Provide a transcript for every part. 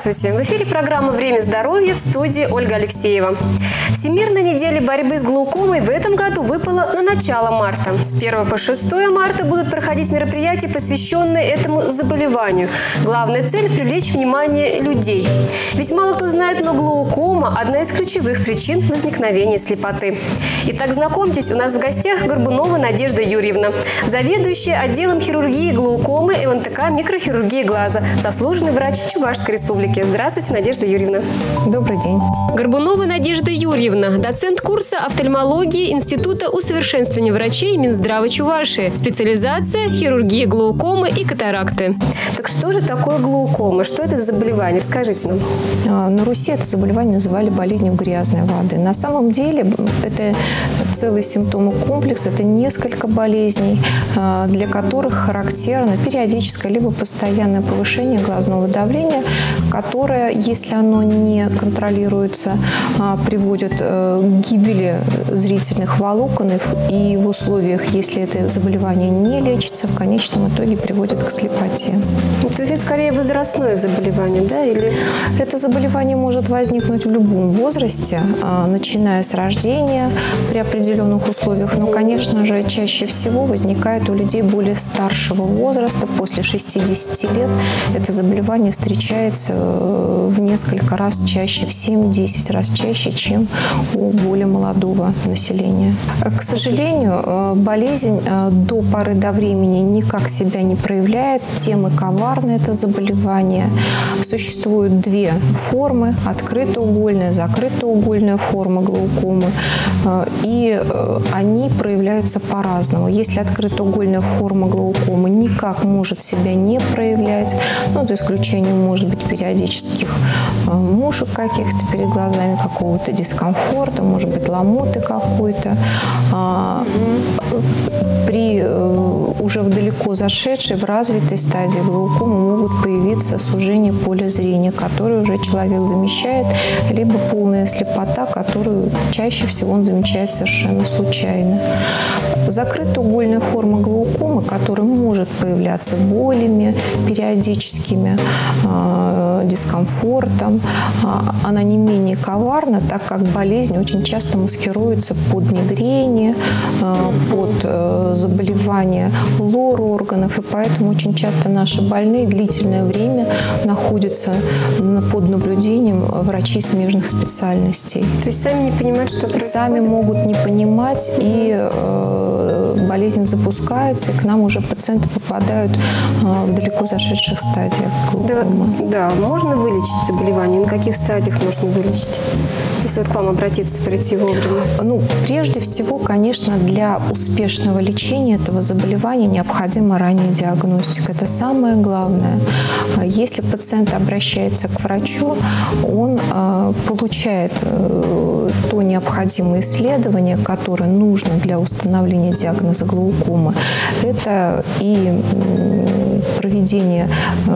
Здравствуйте! В эфире программа «Время здоровья», в студии Ольга Алексеева. Всемирная неделя борьбы с глаукомой в этом году выпала на начало марта. С 1 по 6 марта будут проходить мероприятия, посвященные этому заболеванию. Главная цель – привлечь внимание людей. Ведь мало кто знает, но глаукома – одна из ключевых причин возникновения слепоты. Итак, знакомьтесь, у нас в гостях Горбунова Надежда Юрьевна, заведующая отделом хирургии глаукомы МНТК микрохирургии глаза, заслуженный врач Чувашской республики. Здравствуйте, Надежда Юрьевна. Добрый день. Горбунова Надежда Юрьевна, доцент курса офтальмологии Института усовершенствования врачей Минздрава Чувашии. Специализация хирургия глаукомы и катаракты. Так что же такое глаукома? Что это за заболевание? Расскажите нам. На Руси это заболевание называли болезнью грязной воды. На самом деле это целый симптомный комплекс, это несколько болезней, для которых характерно периодическое либо постоянное повышение глазного давления, которое, если оно не контролируется, приводит к гибели зрительных волокон, и в условиях, если это заболевание не лечится, в конечном итоге приводит к слепоте. То есть это скорее возрастное заболевание, да? Или... Это заболевание может возникнуть в любом возрасте, начиная с рождения при определенных условиях, но, конечно же, чаще всего возникает у людей более старшего возраста, после 60 лет. Это заболевание встречается в несколько раз чаще, в 7-10 раз чаще, чем у более молодого населения. К сожалению, болезнь до поры до времени никак себя не проявляет, тем и коварно это заболевание. Существуют две формы – открытоугольная, закрытоугольная форма глаукомы, и они проявляются по-разному. Если открытоугольная форма глаукомы никак может себя не проявлять, за исключением, может быть, периодических мушек каких-то перед глазами, какого-то дискомфорта, может быть, ломоты какой-то. При уже в далеко зашедшей, в развитой стадии глаукомы могут появиться сужение поля зрения, которое уже человек замечает, либо полная слепота, которую чаще всего он замечает совершенно случайно. Закрытоугольная форма глаукомы, которая может появляться болями периодическими, дискомфортом, она не менее коварна, так как болезнь очень часто маскируется под мигрени, под заболевания лор-органов, и поэтому очень часто наши больные длительное время находятся под наблюдением врачей смежных специальностей. То есть сами не понимают, что происходит? Сами могут не понимать, и болезнь запускается, и к нам уже пациенты попадают в далеко зашедших стадиях глаукомы. Да, можно вылечить заболевание? На каких стадиях можно вылечить? Если к вам обратиться, прийти вовремя? Прежде всего, конечно, для успешного лечения этого заболевания необходима ранняя диагностика. Это самое главное. Если пациент обращается к врачу, он получает то необходимое исследование, которое нужно для установления диагноза глаукомы. Это и проведение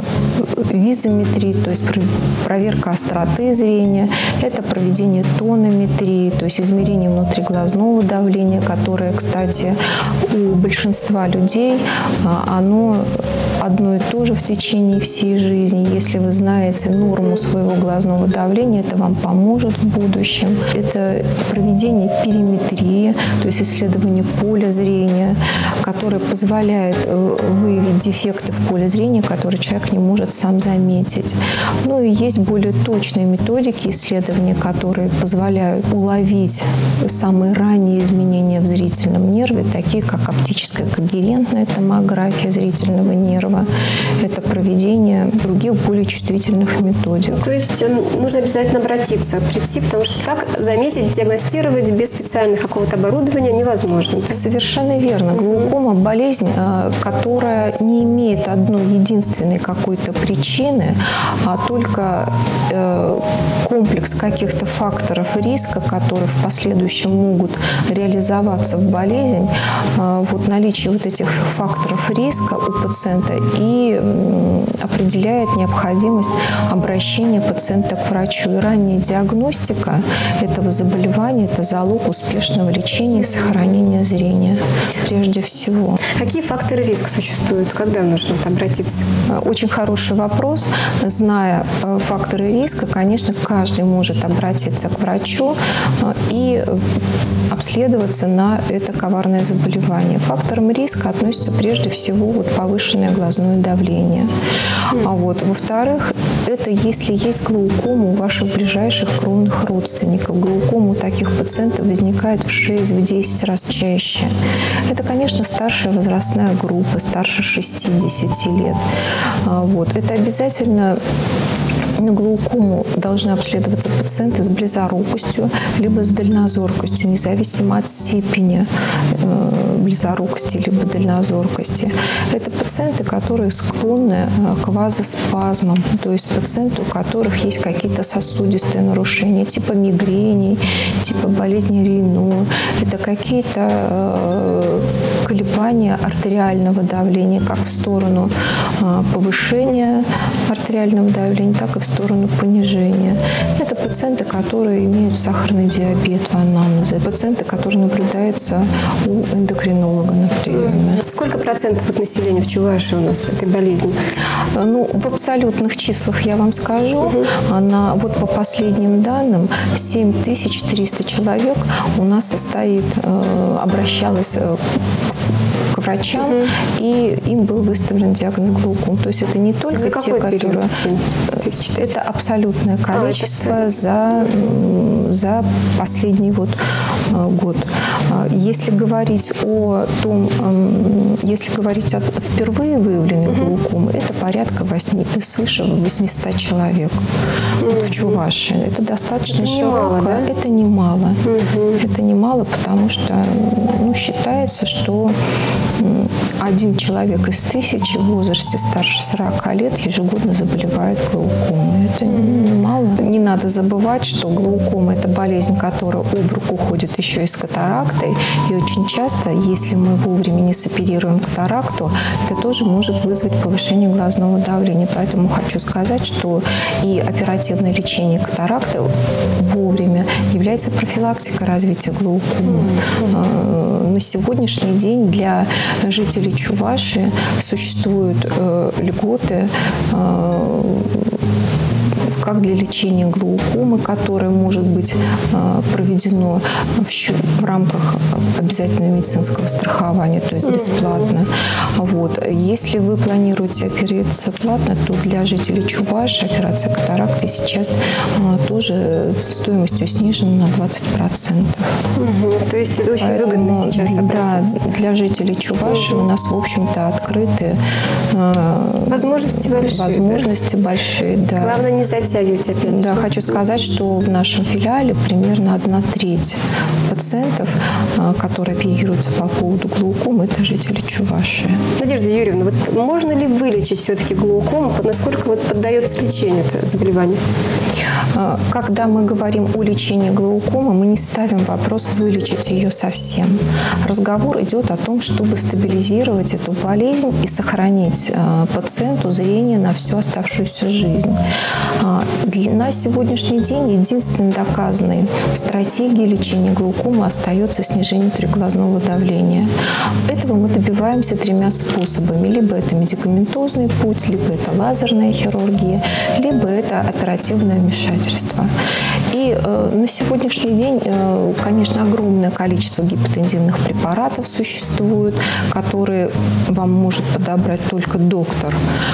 визометрии, то есть проверка остроты зрения, это проведение тонометрии, то есть измерение внутриглазного давления, которое, кстати, у большинства людей оно одно и то же в течение всей жизни. Если вы знаете норму своего глазного давления, это вам поможет в будущем. Это проведение периметрии, то есть исследование поля зрения, которое позволяет выявить дефекты в поле зрения, которые человек не может сам заметить. И есть более точные методики исследования, которые позволяют уловить самые ранние изменения в зрительном нерве, такие как оптическая когерентная томография зрительного нерва. Это проведение других более чувствительных методик. То есть нужно обязательно обратиться, прийти, потому что так заметить, диагностировать без специальных какого-то оборудования невозможно. Совершенно верно. Глаукома – болезнь, которая не имеет одной единственной какой-то причины, а только комплекс каких-то факторов риска, которые в последующем могут реализоваться в болезнь. Наличие этих факторов риска у пациента и определяет необходимость обращения пациента к врачу. И ранняя диагностика этого заболевания – это залог успешного лечения и сохранения зрения прежде всего. Какие факторы риска существуют? Когда нужно обратиться? Очень хороший хороший вопрос. Зная факторы риска, конечно, каждый может обратиться к врачу и обследоваться на это коварное заболевание. Фактором риска относится прежде всего повышенное глазное давление. Во-вторых, это если есть глаукома у ваших ближайших кровных родственников. Глаукома у таких пациентов возникает в 6-10 раз чаще. Это, конечно, старшая возрастная группа, старше 60 лет. Это обязательно на глаукому должны обследоваться пациенты с близорукостью, либо с дальнозоркостью, независимо от степени близорукости либо дальнозоркости. Это пациенты, которые склонны к вазоспазмам, то есть пациенты, у которых есть какие-то сосудистые нарушения, типа мигрени, типа болезни Рейно. Это какие-то колебания артериального давления, как в сторону повышения артериального давления, так и в сторону понижения. Это пациенты, которые имеют сахарный диабет в анамнезе, пациенты, которые наблюдаются у эндокринолога на приеме. Сколько процентов от населения в Чувашии у нас этой болезни? В абсолютных числах я вам скажу. По последним данным, 7300 человек у нас обращалось к врачам, и им был выставлен диагноз глауком. То есть это не только те, которые... Это абсолютное количество за последний год. Если говорить о впервые выявленной глаукомы, это порядка свыше 800 человек в Чувашии. Это достаточно широко. Да? Это немало. Это немало, потому что считается, что 1 человек из 1000 в возрасте старше 40 лет ежегодно заболевает глаукомой. Это немало. Не надо забывать, что глаукома – это болезнь, которая об руку уходит еще и с катарактой. И очень часто, если мы вовремя не соперируем катаракту, это тоже может вызвать повышение глазного давления. Поэтому хочу сказать, что и оперативное лечение катаракты вовремя является профилактикой развития глаукомы. На сегодняшний день для жителей Чувашии существуют льготы как для лечения глаукомы, которое может быть проведено в рамках обязательного медицинского страхования, то есть бесплатно. Если вы планируете оперироваться платно, то для жителей Чувашии операция катаракты сейчас тоже стоимостью снижена на 20%. То есть это очень выгодно сейчас обратиться. Да, для жителей Чувашии у нас, в общем-то, открыты возможности большие. Да. Главное не затягивать опять. Да, хочу сказать, что в нашем филиале примерно 1/3 пациентов, которые оперируются по поводу глаукомы, это жители Чувашии. Надежда Юрьевна, можно ли вылечить все-таки глаукому? Насколько поддается лечению это заболевание? Когда мы говорим о лечении глаукомы, мы не ставим вопрос вылечить ее совсем. Разговор идет о том, чтобы стабилизировать эту болезнь и сохранить пациенту зрение на всю оставшуюся жизнь. На сегодняшний день единственной доказанной стратегией лечения глаукомы остается снижение внутриглазного давления. Этого мы добиваемся 3 способами. Либо это медикаментозный путь, либо это лазерная хирургия, либо это оперативное вмешательство. И на сегодняшний день, конечно, огромное количество гипотензивных препаратов существует, которые вам может подобрать только доктор.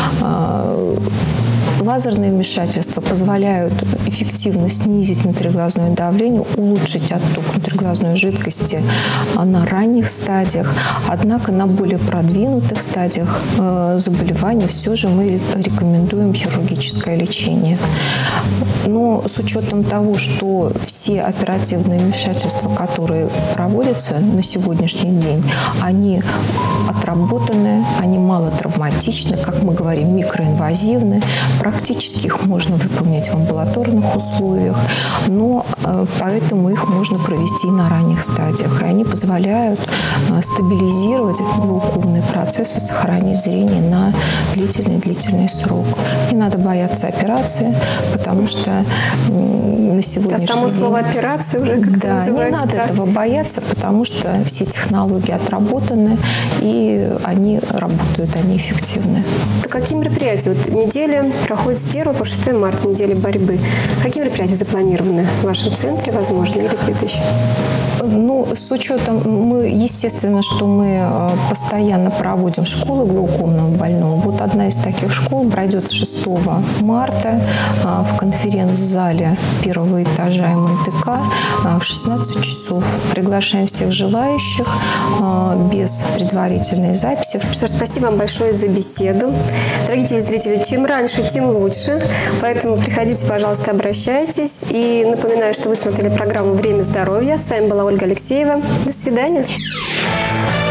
Лазерные вмешательства позволяют эффективно снизить внутриглазное давление, улучшить отток внутриглазной жидкости на ранних стадиях. Однако на более продвинутых стадиях заболевания все же мы рекомендуем хирургическое лечение. Но с учетом того, что все оперативные вмешательства, которые проводятся на сегодняшний день, они отработаны, они малотравматичны, как мы говорим, микроинвазивны. Практически их можно выполнять в амбулаторных условиях, но поэтому их можно провести на ранних стадиях. И они позволяют стабилизировать глаукомные процессы, сохранить зрение на длительный срок. Не надо бояться операции, потому что на сегодняшний само день. слово операция уже как-то вызывает не надо страх. этого бояться, потому что все технологии отработаны, и они работают, они эффективны. Какие мероприятия? Вот неделя проходит с 1 по 6 марта, неделя борьбы. Какие мероприятия запланированы в вашем центре, возможно, или где-то еще? Ну, с учетом, естественно, что мы постоянно проводим школы глаукомного больного. Вот одна из таких школ пройдет 6 марта в конференц-зале первого этажа МНТК в 16 часов. Приглашаем всех желающих без предварительной записи. Что ж, спасибо вам большое за беседу. Дорогие телезрители, чем раньше, тем лучше. Поэтому приходите, пожалуйста, обращайтесь. И напоминаю, что вы смотрели программу «Время здоровья». С вами была Ольга Алексеева. До свидания.